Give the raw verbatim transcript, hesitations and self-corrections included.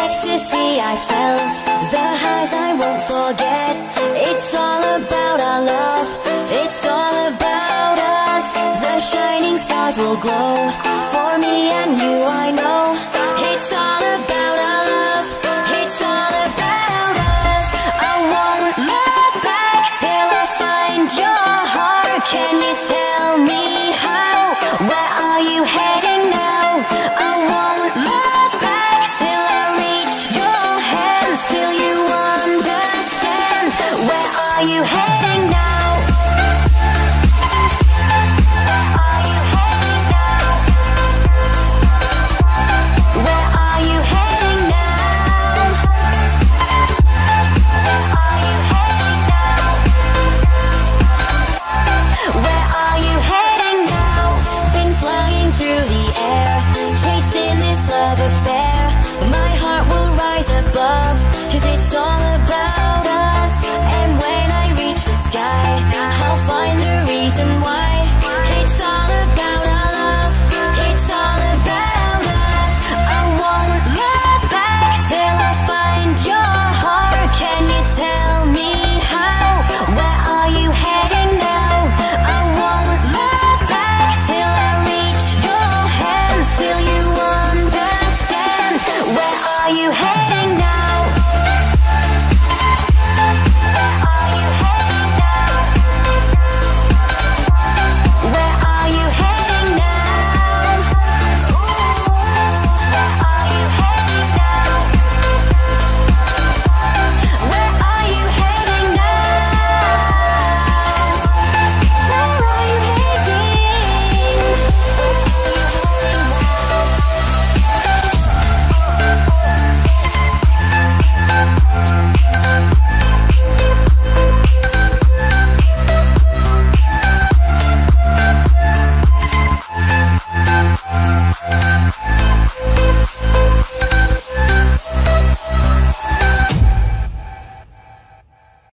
ecstasy I felt, the highs I won't forget. It's all about our love, it's all about us. The shining stars will glow for me and you, I know.